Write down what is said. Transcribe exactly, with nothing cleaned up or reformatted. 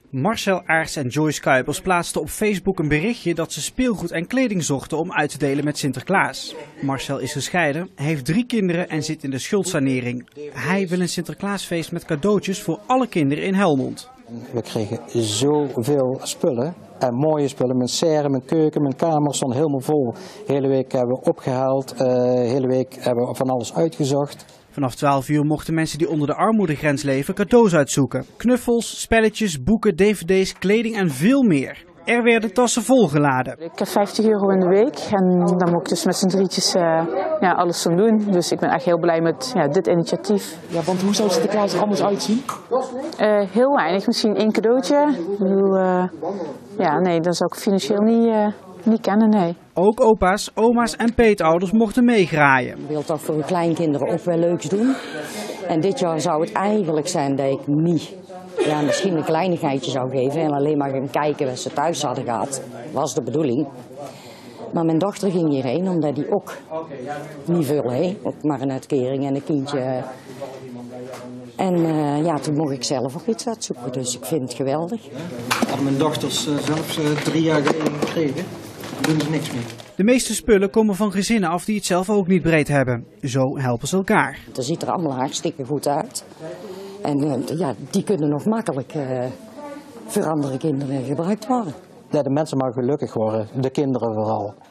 Marcel Aerts en Joyce Kuipers plaatsten op Facebook een berichtje dat ze speelgoed en kleding zochten om uit te delen met Sinterklaas. Marcel is gescheiden, heeft drie kinderen en zit in de schuldsanering. Hij wil een Sinterklaasfeest met cadeautjes voor alle kinderen in Helmond. We kregen zoveel spullen. En mooie spullen. Mijn serre, mijn keuken, mijn kamer stond helemaal vol. De hele week hebben we opgehaald. Uh, de hele week hebben we van alles uitgezocht. Vanaf twaalf uur mochten mensen die onder de armoedegrens leven cadeaus uitzoeken. Knuffels, spelletjes, boeken, dvd's, kleding en veel meer. Er werden tassen volgeladen. Ik heb vijftig euro in de week en dan moet ik dus met z'n drietjes uh, ja, alles van doen. Dus ik ben echt heel blij met ja, dit initiatief. Ja, want hoe zou Sinterklaas er anders uitzien? Uh, heel weinig, misschien één cadeautje. Ik bedoel, uh, ja, nee, dat zou ik financieel niet, uh, niet kennen, nee. Ook opa's, oma's en peetouders mochten meegraaien. Ik wil toch voor de kleinkinderen ook wel leuks doen. En dit jaar zou het eigenlijk zijn dat ik niet, ja, misschien een kleinigheidje zou geven en alleen maar gaan kijken wat ze thuis hadden gehad. Was de bedoeling. Maar mijn dochter ging hierheen omdat die ook niet veel heeft, ook maar een uitkering en een kindje. En uh, ja, toen mocht ik zelf ook iets uitzoeken, dus ik vind het geweldig. Hadden mijn dochters uh, zelfs uh, drie jaar geleden gekregen. Doen ze niks meer. De meeste spullen komen van gezinnen af die het zelf ook niet breed hebben. Zo helpen ze elkaar. Het ziet er allemaal hartstikke goed uit. En uh, ja, die kunnen nog makkelijk uh, voor andere kinderen gebruikt worden. Ja, de mensen maar gelukkig worden, de kinderen vooral.